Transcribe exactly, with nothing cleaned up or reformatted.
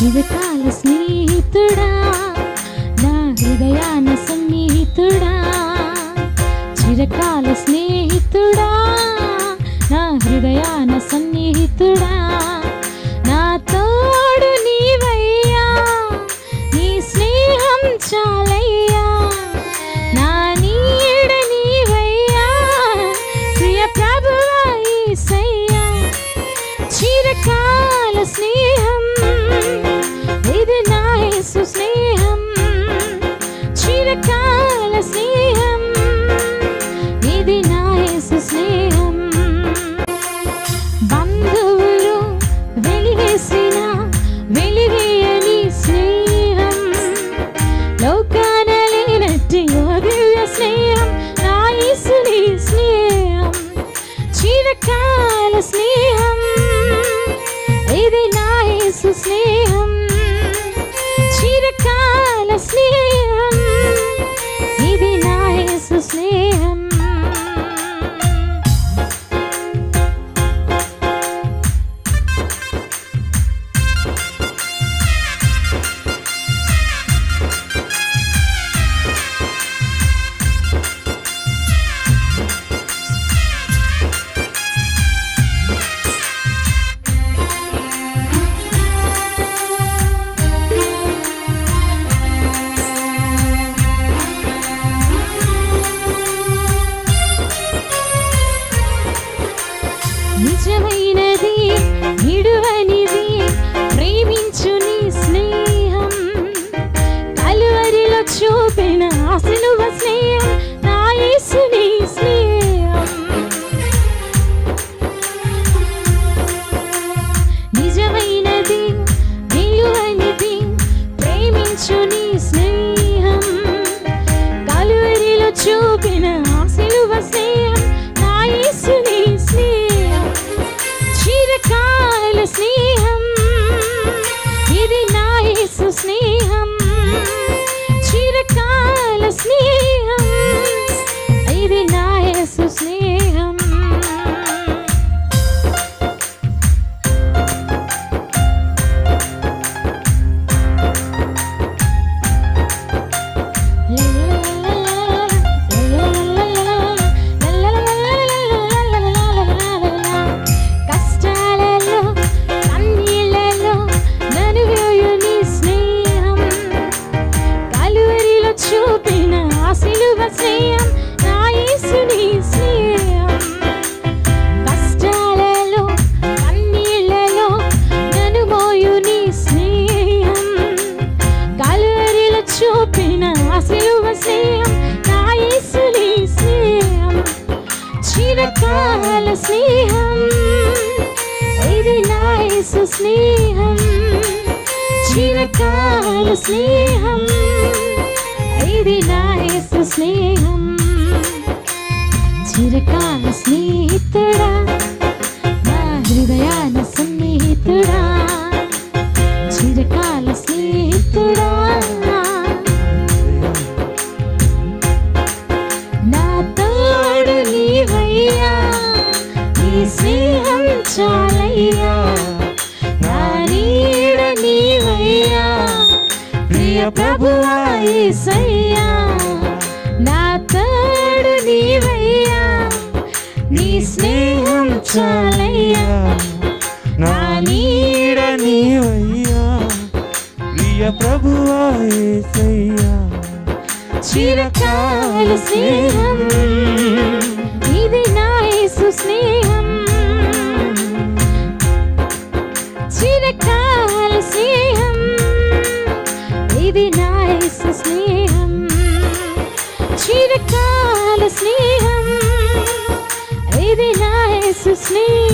చిరకాల స్నేహితుడా నా హృదయాన సన్నిహితుడా చిరకాల స్నేహితుడా నా హృదయాన సన్నిహితుడా నా తోడు నీవయ్యా నీ స్నేహం చాలయ్యా నా నీడ నీవయ్యా ప్రియ ప్రభువా యేసయ్యా చిరకాల స్నేహం ఇది నా యేసు స్నేహం చిరకాల స్నేహం ఇది నా యేసు స్నేహం బంధువులు వెలివేసిన వెలివేయని స్నేహం లోకాన లేనట్టి దివ్య స్నేహం నా యేసుని స్నేహం చిరకాల స్నేహం ఇది నా యేసు స్నేహం చిరకాల స్నేహం ఇది నా యేసు స్నేహం నిజమైనది నిడువనిది ప్రేమించు నీ స్నేహం కలువరిలో చూపిన సిలువ స్నేహం నా యేసుని స్నేహం నిజమైనది నిలువనిది ప్రేమించు నీ స్నేహం కలువరిలో చూపిన సిలువ స్నేహం నా యేసుని స్నేహం చిరకాల స్నేహం ఇది నా యేసు స్నేహం చిరకాల స్నేహం ఇది నా యేసు స్నేహం చిరకాల స్నేహం ఇది నా యేసు స్నేహం చిరకాల స్నేహం ఇది నా యేసు స్నేహం చిరకాల స్నేహితుడా నా హృదయాన సన్నిహితుడా చిరకాల స్నేహితుడా నా తోడు నీవయ్యా నీ స్నేహం చాలయ్యా నా నీడ నీవయ్యా ప్రియ ప్రభువా యేసయ్యా నా తోడు నీవయ్యా నీ స్నేహం చాలయ్యా నా నీడ నీవయ్యా ప్రియ ప్రభువా యేసయ్యా చిరకాల స్నేహం ఇది నా యేసు స్నేహం చిరకాల స్నేహం ఇది నా యేసు స్నేహం చిరకాల స్నేహం ఇది నా యేసు స్నేహం